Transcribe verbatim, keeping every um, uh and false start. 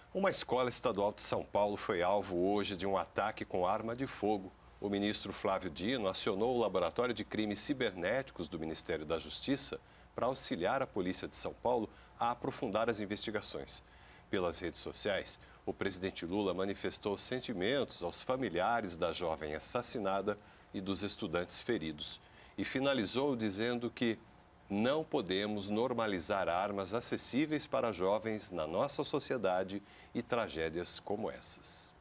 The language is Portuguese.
Uma escola estadual de São Paulo foi alvo hoje de um ataque com arma de fogo. O ministro Flávio Dino acionou o Laboratório de Crimes Cibernéticos do Ministério da Justiça para auxiliar a Polícia de São Paulo a aprofundar as investigações. Pelas redes sociais, o presidente Lula manifestou sentimentos aos familiares da jovem assassinada e dos estudantes feridos e finalizou dizendo que não podemos normalizar armas acessíveis para jovens na nossa sociedade e tragédias como essas.